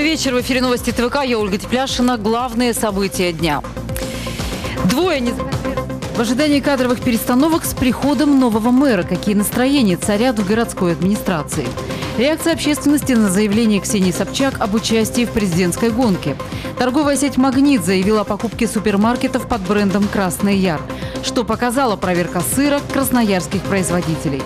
вечер. В эфире новости ТВК. Я Ольга Тепляшина. Главные события дня. В ожидании кадровых перестановок с приходом нового мэра. Какие настроения царят в городской администрации? Реакция общественности на заявление Ксении Собчак об участии в президентской гонке. Торговая сеть «Магнит» заявила о покупке супермаркетов под брендом «Красный Яр». Что показала проверка сыра красноярских производителей?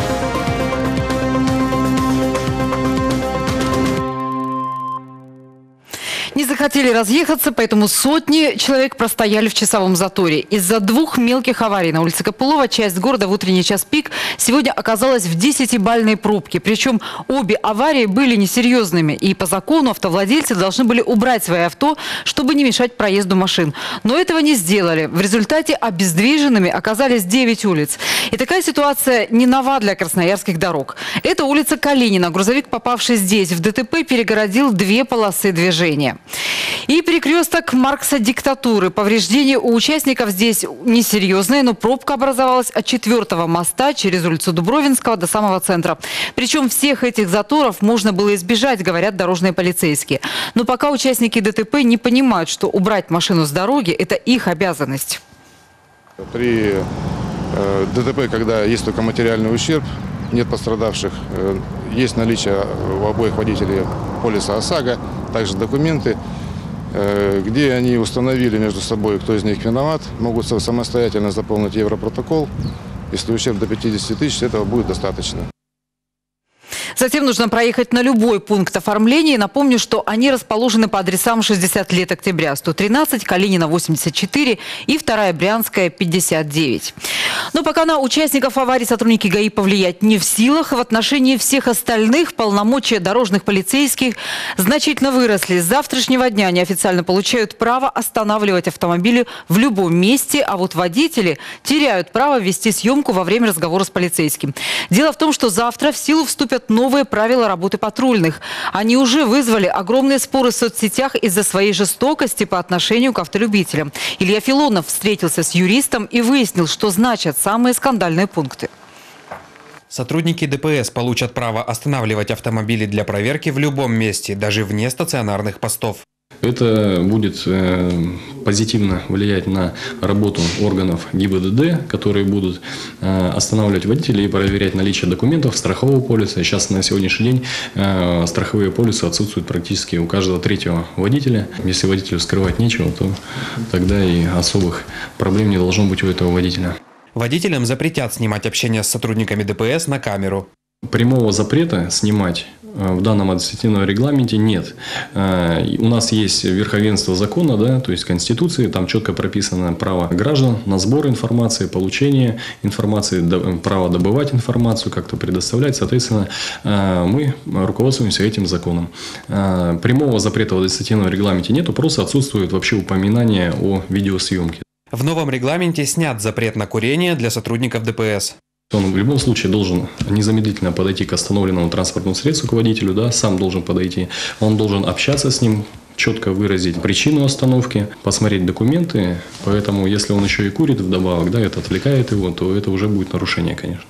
Не захотели разъехаться, поэтому сотни человек простояли в часовом заторе. Из-за двух мелких аварий на улице Копылова часть города в утренний час пик сегодня оказалась в 10-бальной пробке. Причем обе аварии были несерьезными. И по закону автовладельцы должны были убрать свои авто, чтобы не мешать проезду машин. Но этого не сделали. В результате обездвиженными оказались 9 улиц. И такая ситуация не нова для красноярских дорог. Это улица Калинина. Грузовик, попавший здесь в ДТП, перегородил 2 полосы движения. И перекресток Маркса диктатуры. Повреждения у участников здесь несерьезные, но пробка образовалась от 4-го моста через улицу Дубровинского до самого центра. Причем всех этих заторов можно было избежать, говорят дорожные полицейские. Но пока участники ДТП не понимают, что убрать машину с дороги – это их обязанность. При ДТП, когда есть только материальный ущерб, нет пострадавших, есть наличие у обоих водителей полиса ОСАГО, также документы, где они установили между собой, кто из них виноват, могут самостоятельно заполнить европротокол. Если ущерб до 50 тысяч, этого будет достаточно. Затем нужно проехать на любой пункт оформления. Напомню, что они расположены по адресам 60 лет октября 113, Калинина 84 и 2-я Брянская 59. Но пока на участников аварии сотрудники ГАИ повлиять не в силах, в отношении всех остальных полномочия дорожных полицейских значительно выросли. С завтрашнего дня они официально получают право останавливать автомобили в любом месте, а вот водители теряют право вести съемку во время разговора с полицейским. Дело в том, что завтра в силу вступят новые правила работы патрульных. Они уже вызвали огромные споры в соцсетях из-за своей жестокости по отношению к автолюбителям. Илья Филонов встретился с юристом и выяснил, что значат самые скандальные пункты. Сотрудники ДПС получат право останавливать автомобили для проверки в любом месте, даже вне стационарных постов. Это будет позитивно влиять на работу органов ГИБДД, которые будут останавливать водителей и проверять наличие документов, страхового полиса. Сейчас на сегодняшний день страховые полисы отсутствуют практически у каждого 3-го водителя. Если водителю скрывать нечего, то тогда и особых проблем не должно быть у этого водителя. Водителям запретят снимать общение с сотрудниками ДПС на камеру. Прямого запрета снимать в данном административном регламенте нет. У нас есть верховенство закона, да, то есть Конституции, там четко прописано право граждан на сбор информации, получение информации, право добывать информацию, как-то предоставлять. Соответственно, мы руководствуемся этим законом. Прямого запрета в административном регламенте нету, просто отсутствует вообще упоминание о видеосъемке. В новом регламенте снят запрет на курение для сотрудников ДПС. Он в любом случае должен незамедлительно подойти к остановленному транспортному средству, к водителю, да, сам должен подойти. Он должен общаться с ним, четко выразить причину остановки, посмотреть документы. Поэтому, если он еще и курит вдобавок, да, это отвлекает его, то это уже будет нарушение, конечно.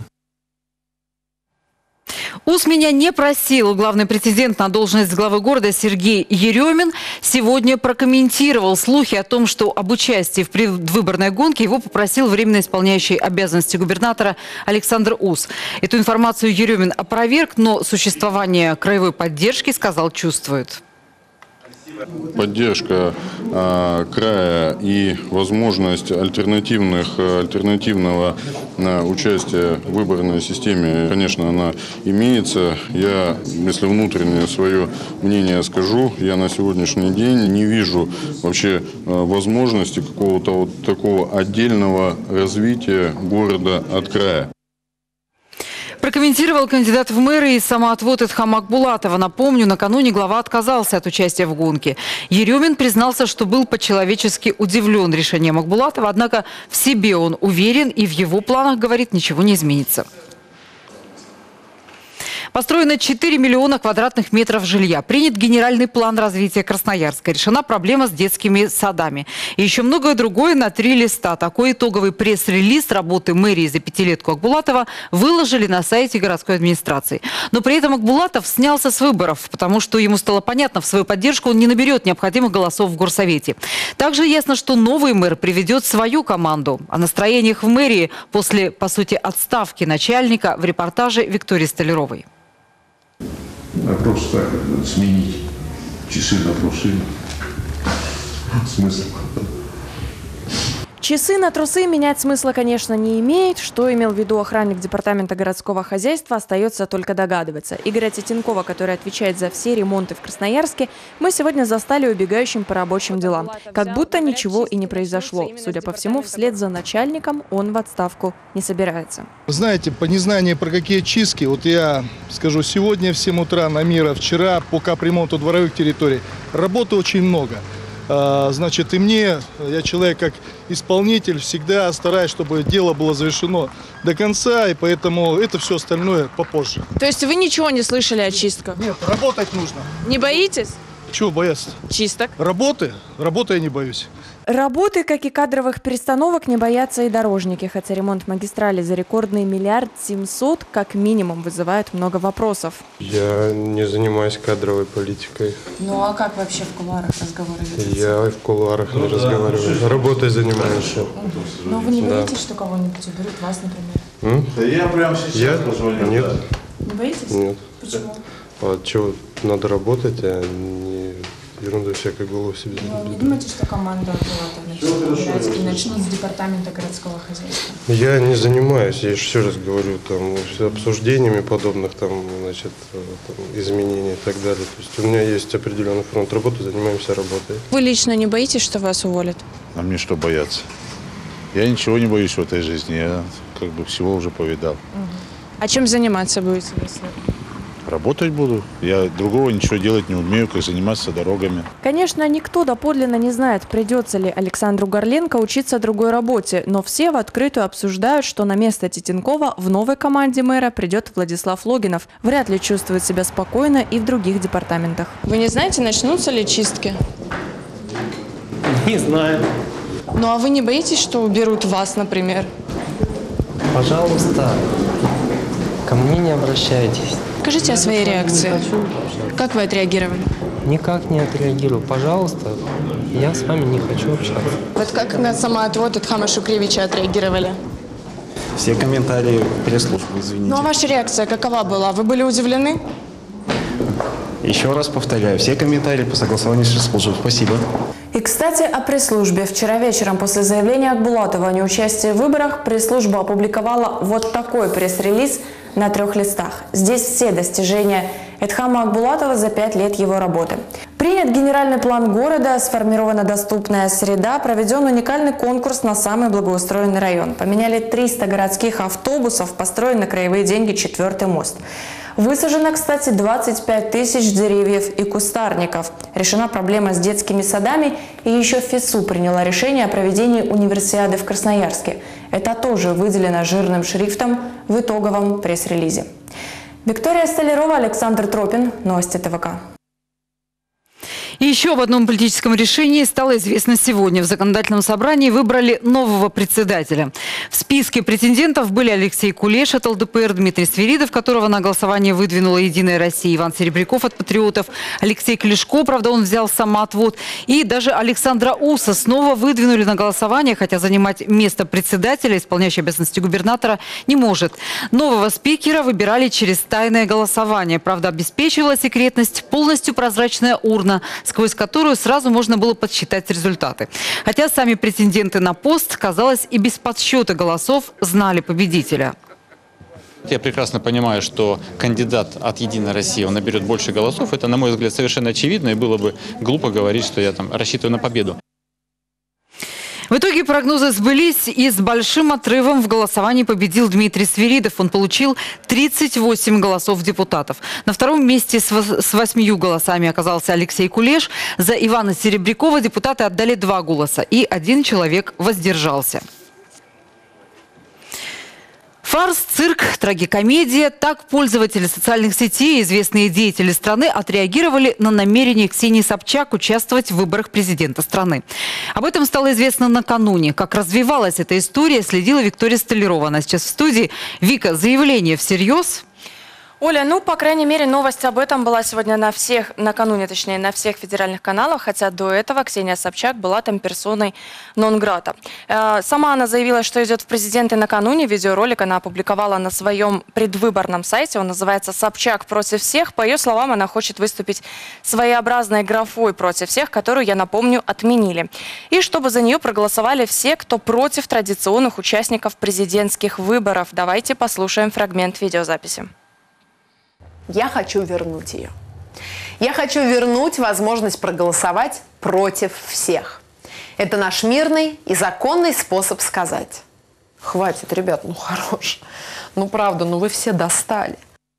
УС меня не просил. Главный претендент на должность главы города Сергей Еремин сегодня прокомментировал слухи о том, что об участии в предвыборной гонке его попросил временно исполняющий обязанности губернатора Александр Ус. Эту информацию Еремин опроверг, но существование краевой поддержки, сказал, чувствует. Поддержка края и возможность альтернативного участия в выборной системе, конечно, она имеется. Я, если внутреннее свое мнение скажу, я на сегодняшний день не вижу вообще возможности какого-то вот такого отдельного развития города от края. Прокомментировал кандидат в мэры и самоотвод Эдхама Акбулатова. Напомню, накануне глава отказался от участия в гонке. Еремин признался, что был по-человечески удивлен решением Акбулатова, однако в себе он уверен и в его планах, говорит, ничего не изменится. Построено 4 миллиона квадратных метров жилья. Принят генеральный план развития Красноярска. Решена проблема с детскими садами. И еще многое другое на 3 листа. Такой итоговый пресс-релиз работы мэрии за пятилетку Акбулатова выложили на сайте городской администрации. Но при этом Акбулатов снялся с выборов, потому что ему стало понятно, в свою поддержку он не наберет необходимых голосов в горсовете. Также ясно, что новый мэр приведет свою команду. О настроениях в мэрии после, по сути, отставки начальника в репортаже Виктории Столяровой. Вопрос так, сменить часы на трусы. Смысл? Часы на трусы менять смысла, конечно, не имеет. Что имел в виду охранник департамента городского хозяйства, остается только догадываться. Игоря Титенкова, который отвечает за все ремонты в Красноярске, мы сегодня застали убегающим по рабочим делам. Как будто ничего и не произошло. Судя по всему, вслед за начальником он в отставку не собирается. Знаете, по незнанию про какие чистки, вот я скажу, сегодня в 7 утра на Мира, вчера по капремонту дворовых территорий, работы очень много. Значит, и мне, я человек как исполнитель, всегда стараюсь, чтобы дело было завершено до конца, и поэтому это все остальное попозже. То есть вы ничего не слышали о чистках? Нет, работать нужно. Не боитесь? Чего бояться? Чисток. Работы я не боюсь. Работы, как и кадровых перестановок, не боятся и дорожники. Хотя ремонт магистрали за рекордный 1 700 000 как минимум вызывает много вопросов. Я не занимаюсь кадровой политикой. Ну а как вообще в кулуарах разговоры ведутся? Я в кулуарах не разговариваю. Работой занимаюсь. Но вы не боитесь, что кого-нибудь уберут, вас, например? Да я прямо сейчас позвоню. Нет. Не боитесь? Нет. Почему? А что, надо работать, а не ерунду всякой голову себе. Но не думаете, что команда начнет и начнут с департамента городского хозяйства? Я не занимаюсь, я еще раз говорю, там, обсуждениями подобных там, значит, там, изменений и так далее. То есть у меня есть определенный фронт работы, занимаемся работой. Вы лично не боитесь, что вас уволят? А мне что бояться? Я ничего не боюсь в этой жизни, я как бы всего уже повидал. А чем заниматься будете, если... Работать буду. Я другого ничего делать не умею, как заниматься дорогами. Конечно, никто доподлинно не знает, придется ли Александру Горленко учиться другой работе, но все в открытую обсуждают, что на место Титенкова в новой команде мэра придет Владислав Логинов. Вряд ли чувствует себя спокойно и в других департаментах. Вы не знаете, начнутся ли чистки? Не знаю. Ну а вы не боитесь, что уберут вас, например? Пожалуйста, ко мне не обращайтесь. Скажите о своей реакции. Как вы отреагировали? Никак не отреагирую. Пожалуйста, я с вами не хочу общаться. Вот как на самоотвод от Хама Шукревича отреагировали? Все комментарии пресс-службы, извините. Ну а ваша реакция какова была? Вы были удивлены? Еще раз повторяю, все комментарии по согласованию с пресс-службой. Спасибо. И, кстати, о пресс-службе. Вчера вечером после заявления Акбулатова о неучастии в выборах пресс-служба опубликовала вот такой пресс-релиз на 3 листах. Здесь все достижения Эдхама Акбулатова за 5 лет его работы. Принят генеральный план города, сформирована доступная среда, проведен уникальный конкурс на самый благоустроенный район. Поменяли 300 городских автобусов, построен на краевые деньги 4-й мост. Высажено, кстати, 25 000 деревьев и кустарников. Решена проблема с детскими садами, и еще ФИСУ приняла решение о проведении универсиады в Красноярске. Это тоже выделено жирным шрифтом в итоговом пресс-релизе. Виктория Столярова, Александр Тропин. Новости ТВК. И еще об одном политическом решении стало известно сегодня. В законодательном собрании выбрали нового председателя. В списке претендентов были Алексей Кулеш от ЛДПР, Дмитрий Свиридов, которого на голосование выдвинула «Единая Россия», Иван Серебряков от «Патриотов», Алексей Клешко, правда, он взял самоотвод, и даже Александра Уса снова выдвинули на голосование, хотя занимать место председателя, исполняющий обязанности губернатора, не может. Нового спикера выбирали через тайное голосование. Правда, обеспечивала секретность полностью прозрачная урна, сквозь которую сразу можно было подсчитать результаты. Хотя сами претенденты на пост, казалось, и без подсчета голосов знали победителя. Я прекрасно понимаю, что кандидат от «Единой России» он наберет больше голосов. Это, на мой взгляд, совершенно очевидно, и было бы глупо говорить, что я там рассчитываю на победу. В итоге прогнозы сбылись, и с большим отрывом в голосовании победил Дмитрий Свиридов. Он получил 38 голосов депутатов. На втором месте с 8 голосами оказался Алексей Кулеш. За Ивана Серебрякова депутаты отдали 2 голоса, и 1 человек воздержался. Фарс, цирк, трагикомедия. Так пользователи социальных сетей и известные деятели страны отреагировали на намерение Ксении Собчак участвовать в выборах президента страны. Об этом стало известно накануне. Как развивалась эта история, следила Виктория Столярова. Она сейчас в студии. Вика, заявление всерьез? Оля, ну, по крайней мере, новость об этом была сегодня накануне, на всех федеральных каналах, хотя до этого Ксения Собчак была там персоной нон-грата. Сама она заявила, что идет в президенты накануне. Видеоролик она опубликовала на своем предвыборном сайте. Он называется «Собчак против всех». По ее словам, она хочет выступить своеобразной графой против всех, которую, я напомню, отменили. И чтобы за нее проголосовали все, кто против традиционных участников президентских выборов. Давайте послушаем фрагмент видеозаписи. Я хочу вернуть ее. Я хочу вернуть возможность проголосовать против всех. Это наш мирный и законный способ сказать: хватит, ребят, ну хорош. Ну правда, ну вы все достали.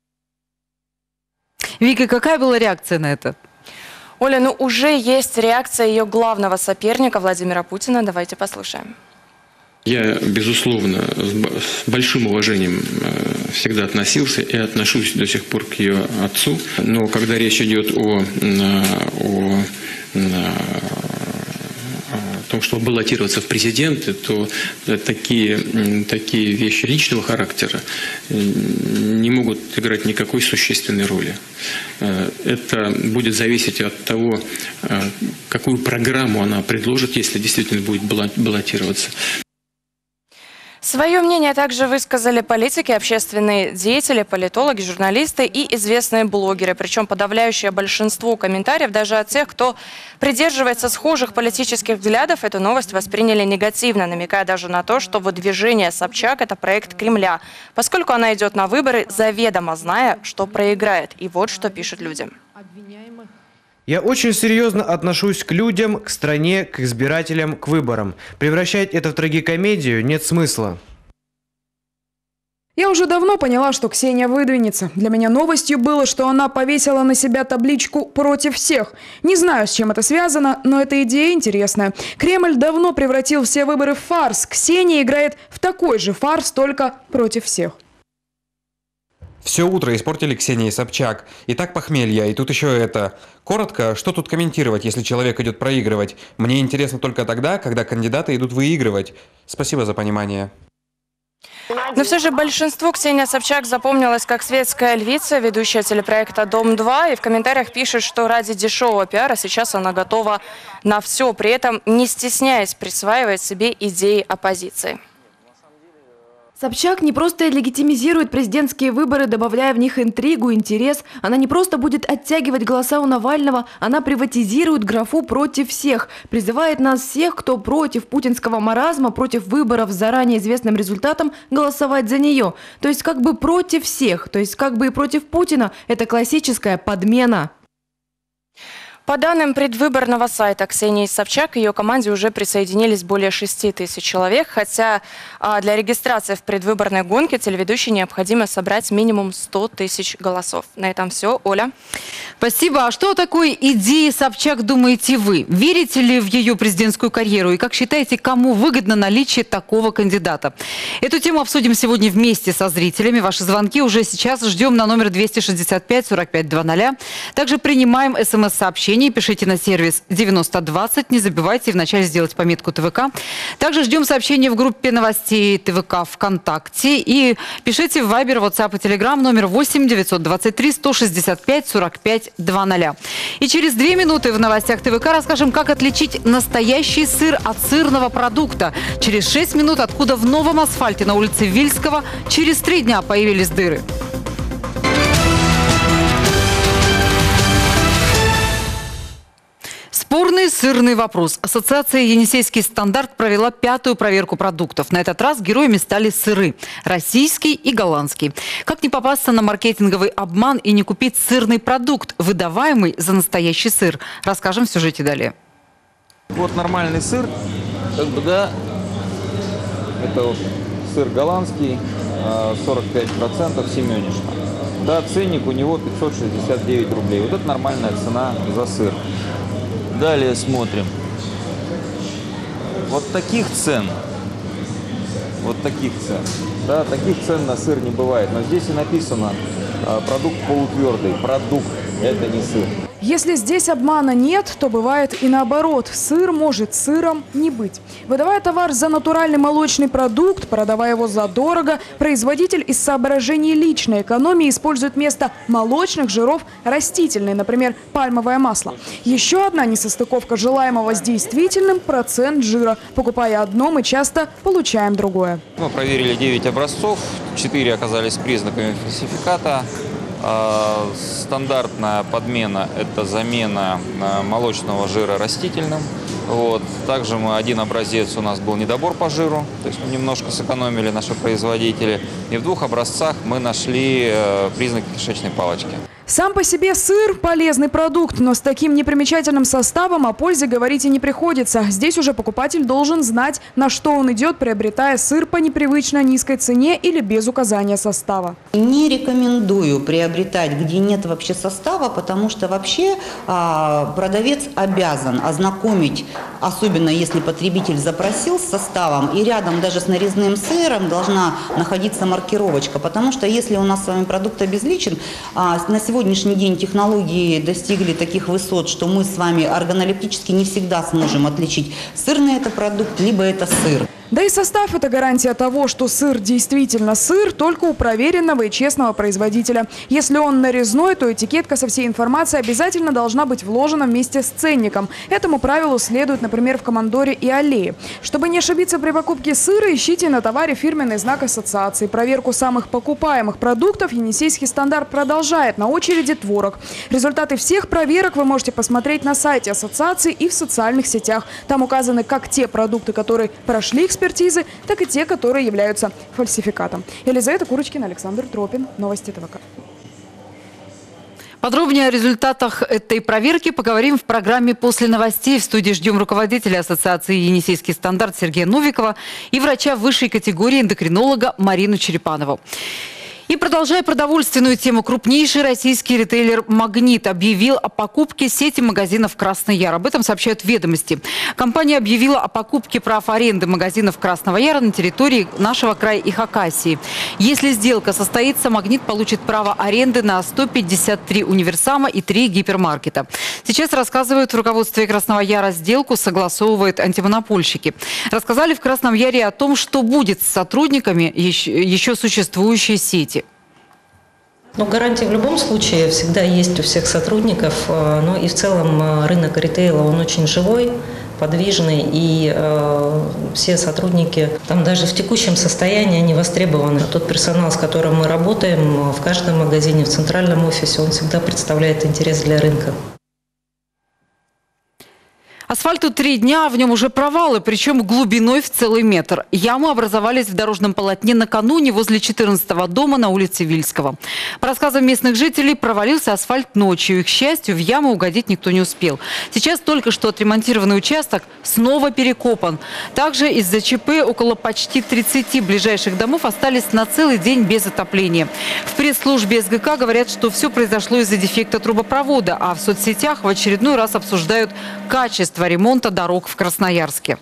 Вика, какая была реакция на это? Оля, ну уже есть реакция ее главного соперника Владимира Путина. Давайте послушаем. Я, безусловно, с большим уважением всегда относился и отношусь до сих пор к ее отцу. Но когда речь идет о том, чтобы баллотироваться в президенты, то такие вещи личного характера не могут играть никакой существенной роли. Это будет зависеть от того, какую программу она предложит, если действительно будет баллотироваться. Свое мнение также высказали политики, общественные деятели, политологи, журналисты и известные блогеры. Причем подавляющее большинство комментариев, даже от тех, кто придерживается схожих политических взглядов, эту новость восприняли негативно, намекая даже на то, что выдвижение Собчак – это проект Кремля, поскольку она идет на выборы, заведомо зная, что проиграет. И вот что пишут люди. Я очень серьезно отношусь к людям, к стране, к избирателям, к выборам. Превращать это в трагикомедию нет смысла. Я уже давно поняла, что Ксения выдвинется. Для меня новостью было, что она повесила на себя табличку «Против всех». Не знаю, с чем это связано, но эта идея интересная. Кремль давно превратил все выборы в фарс. Ксения играет в такой же фарс, только против всех. Все утро испортили Ксении Собчак. И так похмелье, и тут еще это. Коротко, что тут комментировать, если человек идет проигрывать? Мне интересно только тогда, когда кандидаты идут выигрывать. Спасибо за понимание. Но все же большинству Ксения Собчак запомнилась как светская львица, ведущая телепроекта «Дом-2». И в комментариях пишет, что ради дешевого пиара сейчас она готова на все, при этом не стесняясь присваивать себе идеи оппозиции. Собчак не просто легитимизирует президентские выборы, добавляя в них интригу, интерес. Она не просто будет оттягивать голоса у Навального, она приватизирует графу «против всех». Призывает нас всех, кто против путинского маразма, против выборов с заранее известным результатом, голосовать за нее. То есть как бы против всех, то есть как бы и против Путина. Это классическая подмена. По данным предвыборного сайта Ксении Собчак, к ее команде уже присоединились более 6 тысяч человек, хотя для регистрации в предвыборной гонке телеведущей необходимо собрать минимум 100 тысяч голосов. На этом все. Оля. Спасибо. А что о такой идее Собчак думаете вы? Верите ли в ее президентскую карьеру? И как считаете, кому выгодно наличие такого кандидата? Эту тему обсудим сегодня вместе со зрителями. Ваши звонки уже сейчас ждем на номер 265 45 00. Также принимаем смс-сообщения. Пишите на сервис 9020. Не забывайте вначале сделать пометку ТВК. Также ждем сообщения в группе новостей ТВК ВКонтакте. И пишите в Viber, WhatsApp и Telegram номер 8 923 165 45 00. И через 2 минуты в новостях ТВК расскажем, как отличить настоящий сыр от сырного продукта. Через 6 минут, откуда в новом асфальте на улице Вильского через 3 дня появились дыры. Спорный сырный вопрос. Ассоциация «Енисейский стандарт» провела 5-ю проверку продуктов. На этот раз героями стали сыры – российский и голландский. Как не попасться на маркетинговый обман и не купить сырный продукт, выдаваемый за настоящий сыр? Расскажем в сюжете далее. Вот нормальный сыр, как бы, да, это вот сыр голландский, 45% семенишна. Да, ценник у него 569 рублей. Вот это нормальная цена за сыр. Далее смотрим. Вот таких цен Да, таких цен на сыр не бывает. Но здесь и написано продукт полутвердый. Продукт – это не сыр. Если здесь обмана нет, то бывает и наоборот. Сыр может сыром не быть. Выдавая товар за натуральный молочный продукт, продавая его задорого, производитель из соображений личной экономии использует вместо молочных жиров растительные, например, пальмовое масло. Еще одна несостыковка желаемого с действительным – процент жира. Покупая одно, мы часто получаем другое. Мы проверили 9 образцов, 4 оказались признаками фальсификата. Стандартная подмена – это замена молочного жира растительным. Вот. Также один образец у нас был недобор по жиру, то есть мы немножко сэкономили наши производители. И в 2 образцах мы нашли признаки кишечной палочки. Сам по себе сыр – полезный продукт, но с таким непримечательным составом о пользе говорить и не приходится. Здесь уже покупатель должен знать, на что он идет, приобретая сыр по непривычно низкой цене или без указания состава. Не рекомендую приобретать, где нет вообще состава, потому что вообще продавец обязан ознакомить, особенно если потребитель запросил с составом, и рядом даже с нарезным сыром должна находиться маркировочка, потому что если у нас с вами продукт обезличен, на сегодняшний день технологии достигли таких высот, что мы с вами органолептически не всегда сможем отличить, сырный это продукт, либо это сыр. Да и состав – это гарантия того, что сыр действительно сыр, только у проверенного и честного производителя. Если он нарезной, то этикетка со всей информацией обязательно должна быть вложена вместе с ценником. Этому правилу следует, например, в Командоре и Аллее. Чтобы не ошибиться при покупке сыра, ищите на товаре фирменный знак ассоциации. Проверку самых покупаемых продуктов Енисейский стандарт продолжает. На очереди творог. Результаты всех проверок вы можете посмотреть на сайте ассоциации и в социальных сетях. Там указаны как те продукты, которые прошли экспертизы, так и те, которые являются фальсификатом. Елизавета Курочкина, Александр Тропин. Новости ТВК. Подробнее о результатах этой проверки поговорим в программе «После новостей». В студии ждем руководителя Ассоциации «Енисейский стандарт» Сергея Новикова и врача высшей категории эндокринолога Марину Черепанову. И продолжая продовольственную тему, крупнейший российский ритейлер «Магнит» объявил о покупке сети магазинов «Красный Яр». Об этом сообщают «Ведомости». Компания объявила о покупке прав аренды магазинов «Красного Яра» на территории нашего края и Хакасии. Если сделка состоится, «Магнит» получит право аренды на 153 универсама и 3 гипермаркета. Сейчас, рассказывают в руководстве «Красного Яра», сделку согласовывают антимонопольщики. Рассказали в «Красном Яре» о том, что будет с сотрудниками еще существующей сети. Но гарантии в любом случае всегда есть у всех сотрудников. Ну и в целом рынок ритейла, он очень живой, подвижный, и все сотрудники там даже в текущем состоянии они востребованы. Тот персонал, с которым мы работаем в каждом магазине, в центральном офисе, он всегда представляет интерес для рынка. Асфальту 3 дня, в нем уже провалы, причем глубиной в целый метр. Ямы образовались в дорожном полотне накануне возле 14-го дома на улице Вильского. По рассказам местных жителей, провалился асфальт ночью. И, к счастью, в яму угодить никто не успел. Сейчас только что отремонтированный участок снова перекопан. Также из-за ЧП около почти 30 ближайших домов остались на целый день без отопления. В пресс-службе СГК говорят, что все произошло из-за дефекта трубопровода, а в соцсетях в очередной раз обсуждают качество ремонта дорог в Красноярске.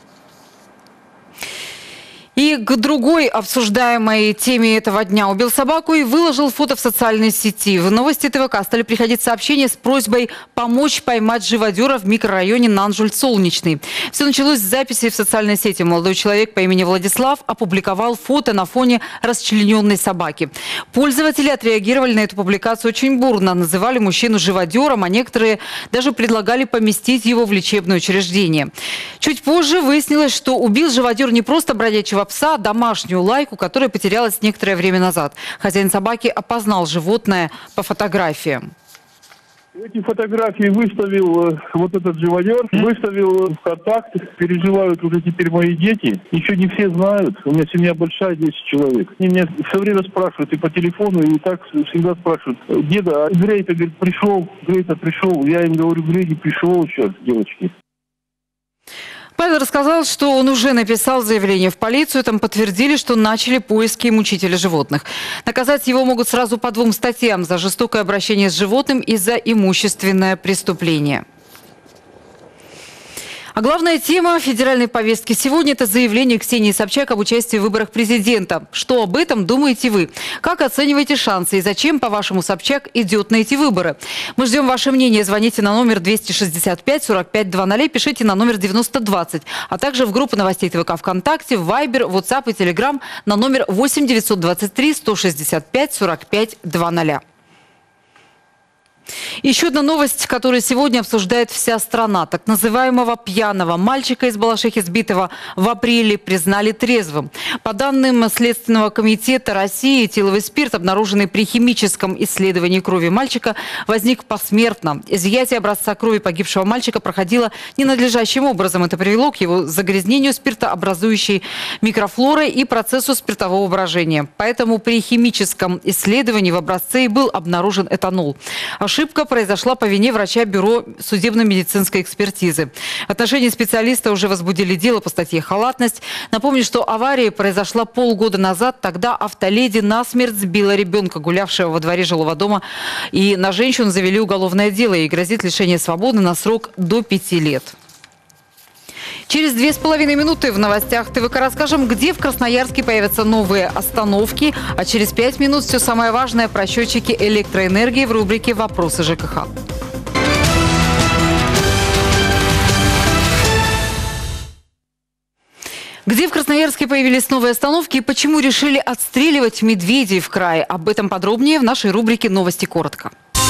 И к другой обсуждаемой теме этого дня. Убил собаку и выложил фото в социальной сети. В новости ТВК стали приходить сообщения с просьбой помочь поймать живодера в микрорайоне Нанжуль-Солнечный. Все началось с записи в социальной сети. Молодой человек по имени Владислав опубликовал фото на фоне расчлененной собаки. Пользователи отреагировали на эту публикацию очень бурно. Называли мужчину живодером, а некоторые даже предлагали поместить его в лечебное учреждение. Чуть позже выяснилось, что убил живодер не просто бродячего пса, домашнюю лайку, которая потерялась некоторое время назад. Хозяин собаки опознал животное по фотографиям. Эти фотографии выставил вот этот живодер, выставил в контакт, переживают уже теперь мои дети. Еще не все знают, у меня семья большая, 10 человек. Они меня все время спрашивают и по телефону, и так всегда спрашивают: деда, а Грейта, говорит, пришел, Грейта пришел. Я им говорю: Грейди пришел сейчас, девочки. Павел рассказал, что он уже написал заявление в полицию. Там подтвердили, что начали поиски мучителя животных. Наказать его могут сразу по 2 статьям: за жестокое обращение с животным и за имущественное преступление. А главная тема федеральной повестки сегодня – это заявление Ксении Собчак об участии в выборах президента. Что об этом думаете вы? Как оцениваете шансы и зачем, по-вашему, Собчак идет на эти выборы? Мы ждем ваше мнение. Звоните на номер 265-45-00, пишите на номер 9020, а также в группу новостей ТВК ВКонтакте, в Viber, WhatsApp и Telegram на номер 8-923-165-45-00. Еще одна новость, которую сегодня обсуждает вся страна. Так называемого пьяного мальчика из Балашихи, сбитого в апреле, признали трезвым. По данным Следственного комитета России, этиловый спирт, обнаруженный при химическом исследовании крови мальчика, возник посмертно. Изъятие образца крови погибшего мальчика проходило ненадлежащим образом. Это привело к его загрязнению спиртообразующей микрофлорой и процессу спиртового брожения. Поэтому при химическом исследовании в образце и был обнаружен этанол. Ошибка произошла по вине врача Бюро судебно-медицинской экспертизы. В отношении специалиста уже возбудили дело по статье «Халатность». Напомню, что авария произошла полгода назад. Тогда автоледи насмерть сбила ребенка, гулявшего во дворе жилого дома. И на женщину завели уголовное дело. Ей грозит лишение свободы на срок до 5 лет. Через 2,5 минуты в новостях ТВК расскажем, где в Красноярске появятся новые остановки. А через 5 минут все самое важное про счетчики электроэнергии в рубрике «Вопросы ЖКХ». Где в Красноярске появились новые остановки и почему решили отстреливать медведей в крае? Об этом подробнее в нашей рубрике «Новости коротко».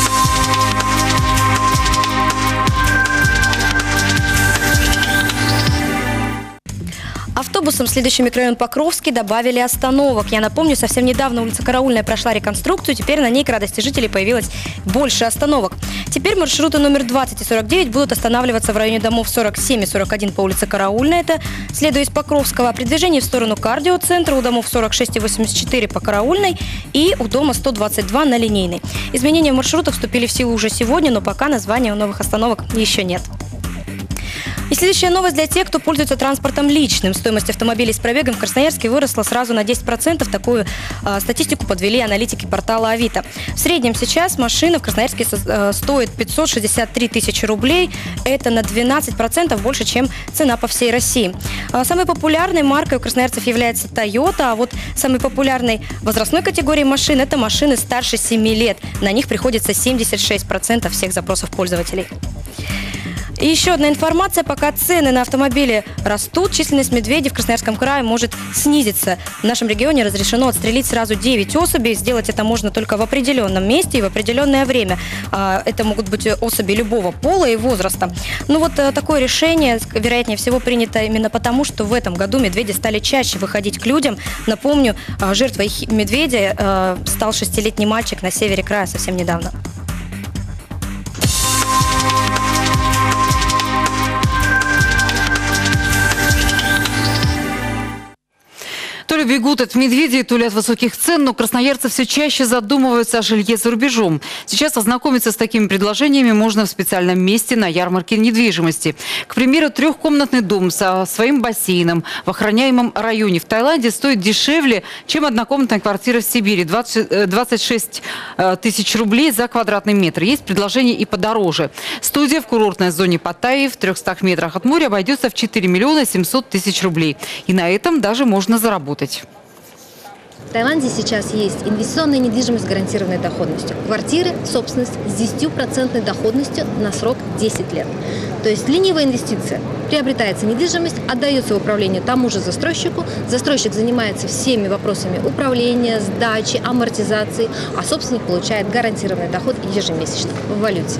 Автобусам, следующий микрорайон Покровский, добавили остановок. Я напомню, совсем недавно улица Караульная прошла реконструкцию, теперь на ней, к радости жителей, появилось больше остановок. Теперь маршруты номер 20 и 49 будут останавливаться в районе домов 47 и 41 по улице Караульная, это следуя из Покровского. При движении в сторону кардиоцентра у домов 46 и 84 по Караульной и у дома 122 на Линейной. Изменения в маршрутах вступили в силу уже сегодня, но пока названия у новых остановок еще нет. И следующая новость для тех, кто пользуется транспортом личным. Стоимость автомобилей с пробегом в Красноярске выросла сразу на 10%. Такую статистику подвели аналитики портала Авито. В среднем сейчас машина в Красноярске стоит 563 тысячи рублей. Это на 12% больше, чем цена по всей России. Самой популярной маркой у красноярцев является Toyota, а вот самой популярной возрастной категорией машин – это машины старше 7 лет. На них приходится 76% всех запросов пользователей. И еще одна информация. Пока цены на автомобили растут, численность медведей в Красноярском крае может снизиться. В нашем регионе разрешено отстрелить сразу 9 особей. Сделать это можно только в определенном месте и в определенное время. Это могут быть особи любого пола и возраста. Ну вот такое решение, вероятнее всего, принято именно потому, что в этом году медведи стали чаще выходить к людям. Напомню, жертвой медведя стал 6-летний мальчик на севере края совсем недавно. То ли бегут от медведей, то ли от высоких цен, но красноярцы все чаще задумываются о жилье за рубежом. Сейчас ознакомиться с такими предложениями можно в специальном месте на ярмарке недвижимости. К примеру, трехкомнатный дом со своим бассейном в охраняемом районе в Таиланде стоит дешевле, чем однокомнатная квартира в Сибири. 26 тысяч рублей за квадратный метр. Есть предложение и подороже. Студия в курортной зоне Паттайи в 300 метрах от моря обойдется в 4 миллиона 700 тысяч рублей. И на этом даже можно заработать. В Таиланде сейчас есть инвестиционная недвижимость с гарантированной доходностью. Квартиры, собственность с 10% доходностью на срок 10 лет. То есть ленивая инвестиция. Приобретается недвижимость, отдается в управление тому же застройщику. Застройщик занимается всеми вопросами управления, сдачи, амортизации, а собственник получает гарантированный доход ежемесячно в валюте.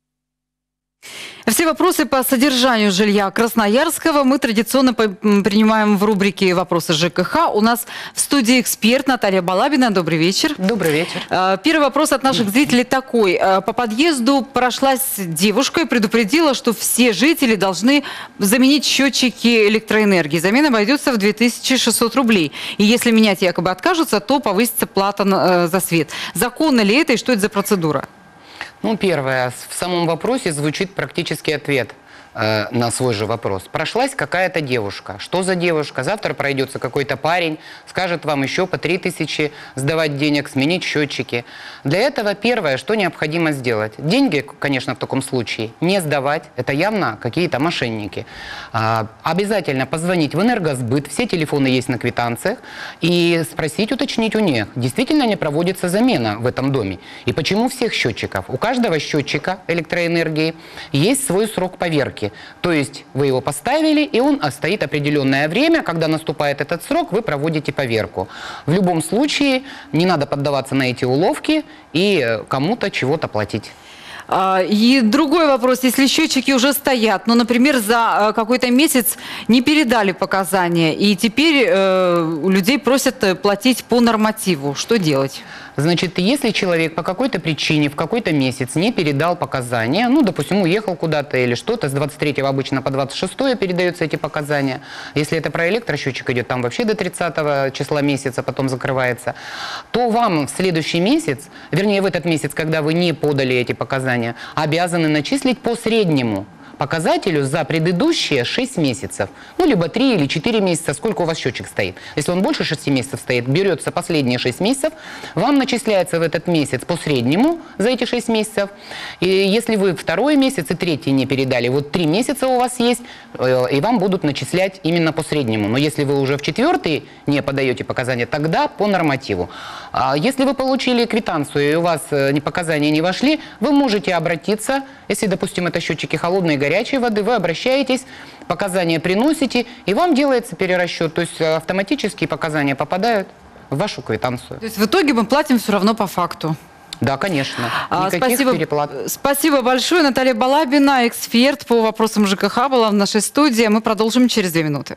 Все вопросы по содержанию жилья Красноярского мы традиционно принимаем в рубрике «Вопросы ЖКХ». У нас в студии эксперт Наталья Балабина. Добрый вечер. Добрый вечер. Первый вопрос от наших зрителей такой. По подъезду прошлась девушка и предупредила, что все жители должны заменить счетчики электроэнергии. Замена обойдется в 2600 рублей. И если менять якобы откажутся, то повысится плата за свет. Законно ли это и что это за процедура? Ну, первое. В самом вопросе звучит практический ответ. на свой же вопрос. Прошлась какая-то девушка. Что за девушка? Завтра пройдется какой-то парень, скажет вам еще по 3000 сдавать денег, сменить счетчики. Для этого первое, что необходимо сделать. Деньги, конечно, в таком случае не сдавать. Это явно какие-то мошенники. Обязательно позвонить в Энергосбыт, все телефоны есть на квитанциях, и спросить, уточнить у них, действительно ли проводится замена в этом доме. И почему всех счетчиков? У каждого счетчика электроэнергии есть свой срок поверки. То есть вы его поставили, и он стоит определенное время. Когда наступает этот срок, вы проводите поверку. В любом случае не надо поддаваться на эти уловки и кому-то чего-то платить. И другой вопрос, если счетчики уже стоят, ну, например, за какой-то месяц не передали показания, и теперь людей просят платить по нормативу, что делать? Значит, если человек по какой-то причине в какой-то месяц не передал показания, ну, допустим, уехал куда-то или что-то, с 23 обычно по 26 передаются эти показания. Если это про электросчетчик идет, там вообще до 30 числа месяца потом закрывается, то вам в следующий месяц, вернее, в этот месяц, когда вы не подали эти показания, обязаны начислить по среднему показателю за предыдущие 6 месяцев. Ну, либо 3 или 4 месяца, сколько у вас счетчик стоит. Если он больше 6 месяцев стоит, берется последние 6 месяцев, вам начисляется в этот месяц по среднему за эти 6 месяцев. И если вы второй месяц и третий не передали, вот 3 месяца у вас есть, и вам будут начислять именно по среднему. Но если вы уже в четвертый не подаете показания, тогда по нормативу. А если вы получили квитанцию и у вас показания не вошли, вы можете обратиться, если, допустим, это счетчики холодной и горячей воды, вы обращаетесь, показания приносите, и вам делается перерасчет. То есть автоматически показания попадают в вашу квитанцию. То есть в итоге мы платим все равно по факту? Да, конечно. Никаких переплат. Спасибо большое. Наталья Балабина, эксперт по вопросам ЖКХ, была в нашей студии. Мы продолжим через 2 минуты.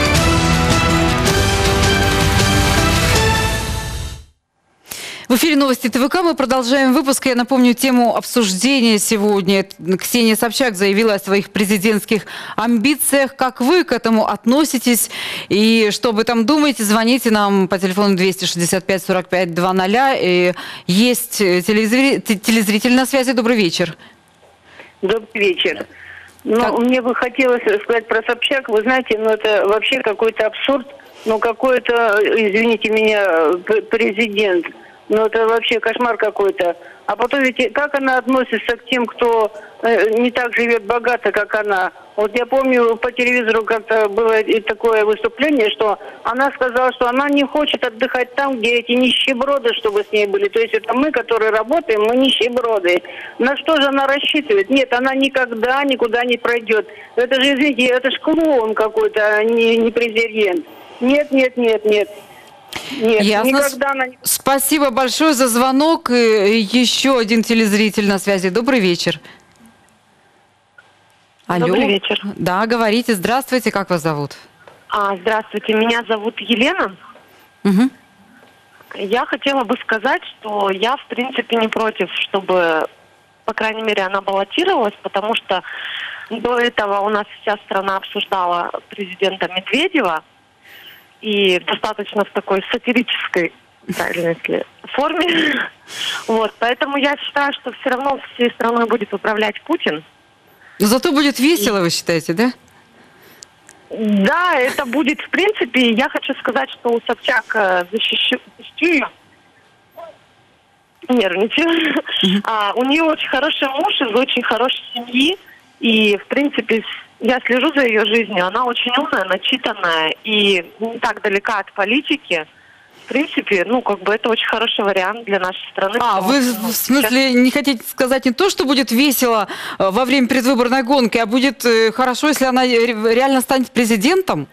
В эфире новости ТВК. Мы продолжаем выпуск. Я напомню тему обсуждения сегодня. Ксения Собчак заявила о своих президентских амбициях. Как вы к этому относитесь? И что об этом думаете? Звоните нам по телефону 265 45 00. И есть телезритель на связи. Добрый вечер. Добрый вечер. Ну, мне бы хотелось сказать про Собчак. Вы знаете, ну это вообще какой-то абсурд. Ну какой-то, извините меня, президент. Ну, это вообще кошмар какой-то. А потом ведь как она относится к тем, кто не так живет богато, как она. Вот я помню, по телевизору как-то было такое выступление, что она сказала, что она не хочет отдыхать там, где эти нищеброды, чтобы с ней были. То есть это мы, которые работаем, мы нищеброды. На что же она рассчитывает? Нет, она никогда никуда не пройдет. Это же, извините, это же клоун какой-то, а не президент. Нет, нет, нет, нет. Нет, ясно. Никогда она не... Спасибо большое за звонок. Еще один телезритель на связи. Добрый вечер. Алло. Добрый вечер. Да, говорите. Здравствуйте. Как вас зовут? Здравствуйте. Меня зовут Елена. Угу. Я хотела бы сказать, что я, в принципе, не против, чтобы, по крайней мере, она баллотировалась, потому что до этого у нас вся страна обсуждала президента Медведева, и достаточно в такой сатирической, правильно, если, форме. Вот, поэтому я считаю, что все равно всей страной будет управлять Путин. Но зато будет весело, вы считаете, да? Да, это будет, в принципе, я хочу сказать, что у Собчак защищу ее, нервничаю. У нее очень хороший муж из очень хорошей семьи, и, в принципе, я слежу за ее жизнью. Она очень умная, начитанная и не так далека от политики. В принципе, ну, как бы это очень хороший вариант для нашей страны. Вы в смысле не хотите сказать не то, что будет весело во время предвыборной гонки, а будет хорошо, если она реально станет президентом?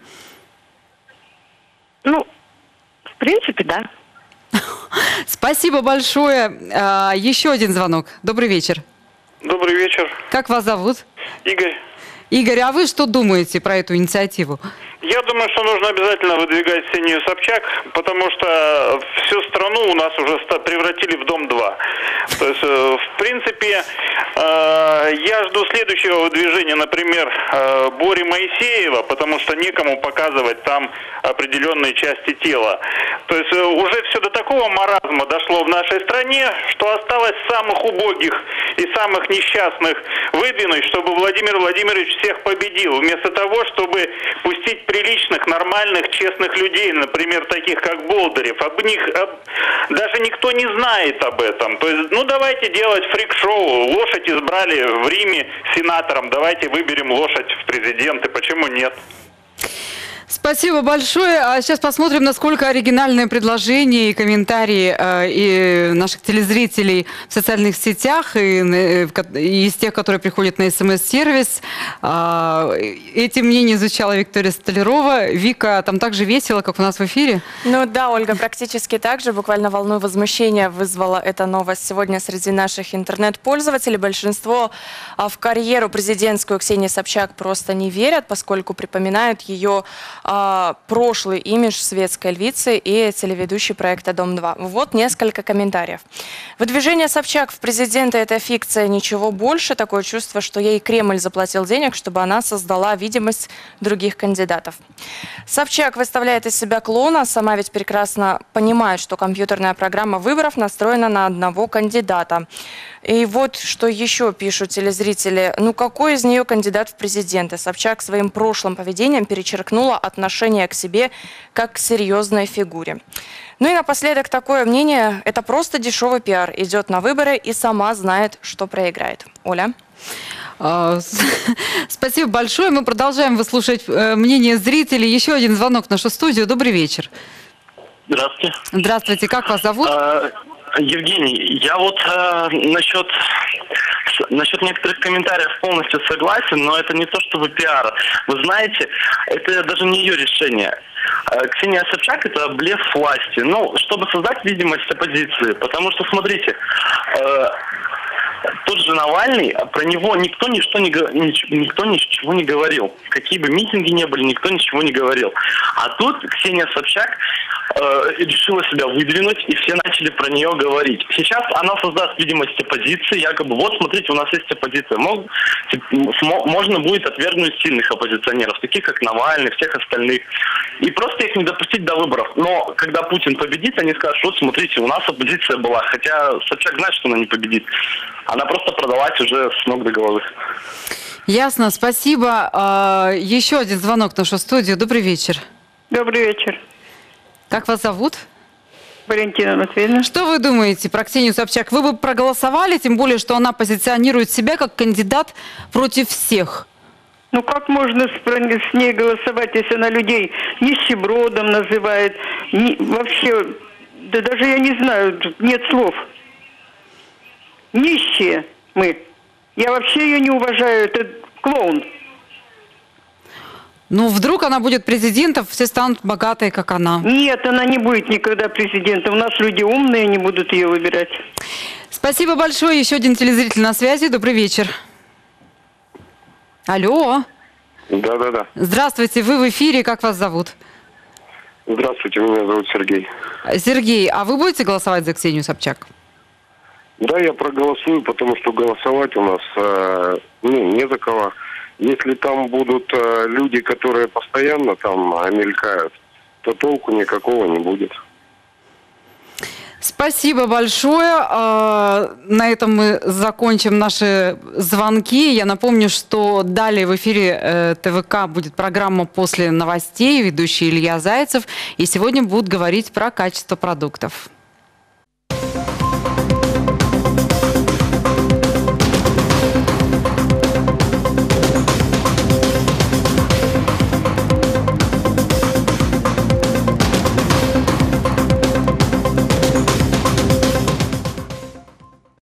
Ну, в принципе, да. Спасибо большое. Еще один звонок. Добрый вечер. Добрый вечер. Как вас зовут? Игорь. Игорь, а вы что думаете про эту инициативу? Я думаю, что нужно обязательно выдвигать Ксению Собчак, потому что всю страну у нас уже превратили в Дом-2. То есть, в принципе, я жду следующего выдвижения, например, Бори Моисеева, потому что некому показывать там определенные части тела. То есть уже все до такого маразма дошло в нашей стране, что осталось самых убогих и самых несчастных выдвинуть, чтобы Владимир Владимирович всех победил, вместо того, чтобы пустить приличных, нормальных, честных людей, например, таких как Болдырев. Об них даже никто не знает об этом. То есть, ну давайте делать фрик-шоу. Лошадь избрали в Риме сенатором, давайте выберем лошадь в президенты. Почему нет? Спасибо большое. А сейчас посмотрим, насколько оригинальное предложение и комментарии и наших телезрителей в социальных сетях, и из тех, которые приходят на СМС-сервис. Эти мнения изучала Виктория Столярова. Вика, там так же весело, как у нас в эфире? Ну да, Ольга, практически так же. Буквально волну возмущения вызвала эта новость сегодня среди наших интернет-пользователей. Большинство в карьеру президентскую Ксении Собчак просто не верят, поскольку припоминают ее прошлый имидж светской львицы и телеведущей проекта «Дом-2». Вот несколько комментариев. Выдвижение Собчак в президенты – это фикция, ничего больше. Такое чувство, что ей Кремль заплатил денег, чтобы она создала видимость других кандидатов. Собчак выставляет из себя клоуна, сама ведь прекрасно понимает, что компьютерная программа выборов настроена на одного кандидата. И вот что еще пишут телезрители. Ну какой из нее кандидат в президенты? Собчак своим прошлым поведением перечеркнула отношение к себе как к серьезной фигуре. Ну и напоследок такое мнение. Это просто дешевый пиар. Идет на выборы и сама знает, что проиграет. Оля? Спасибо большое. Мы продолжаем выслушать мнение зрителей. Еще один звонок в нашу студию. Добрый вечер. Здравствуйте. Здравствуйте. Как вас зовут? Евгений, я вот насчет некоторых комментариев полностью согласен, но это не то чтобы пиар. Вы знаете, это даже не ее решение. Ксения Собчак – это блеф власти. Ну, чтобы создать видимость оппозиции. Потому что, смотрите, тот же Навальный, про него никто ничего не говорил. Какие бы митинги ни были, никто ничего не говорил. А тут Ксения Собчак решила себя выдвинуть, и все начали про нее говорить. Сейчас она создаст видимость оппозиции, якобы, вот, смотрите, у нас есть оппозиция. Можно будет отвергнуть сильных оппозиционеров, таких как Навальный, всех остальных. И просто их не допустить до выборов. Но когда Путин победит, они скажут, вот, смотрите, у нас оппозиция была. Хотя Собчак знает, что она не победит. Она просто продалась уже с ног до головы. Ясно, спасибо. Еще один звонок в нашу студию. Добрый вечер. Добрый вечер. Как вас зовут? Валентина Матвеевна. Что вы думаете про Ксению Собчак? Вы бы проголосовали, тем более, что она позиционирует себя как кандидат против всех? Ну как можно с ней голосовать, если она людей нищебродом называет? Вообще, да даже я не знаю, нет слов. Нищие мы. Я вообще ее не уважаю, это клоун. Ну, вдруг она будет президентом, все станут богатые, как она. Нет, она не будет никогда президентом. У нас люди умные, не будут ее выбирать. Спасибо большое. Еще один телезритель на связи. Добрый вечер. Алло. Да. Здравствуйте, вы в эфире. Как вас зовут? Здравствуйте, меня зовут Сергей. Сергей, а вы будете голосовать за Ксению Собчак? Да, я проголосую, потому что голосовать у нас не за кого. Если там будут люди, которые постоянно там мелькают, то толку никакого не будет. Спасибо большое. На этом мы закончим наши звонки. Я напомню, что далее в эфире ТВК будет программа «После новостей», ведущий Илья Зайцев. И сегодня будут говорить про качество продуктов.